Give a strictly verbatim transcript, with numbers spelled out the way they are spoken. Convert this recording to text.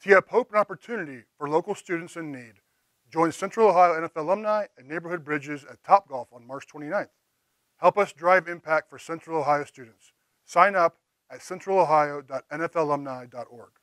Tee up hope and opportunity for local students in need. Join Central Ohio N F L alumni and Neighborhood Bridges at Topgolf on March twenty-ninth. Help us drive impact for Central Ohio students. Sign up at central ohio dot n f l alumni dot org.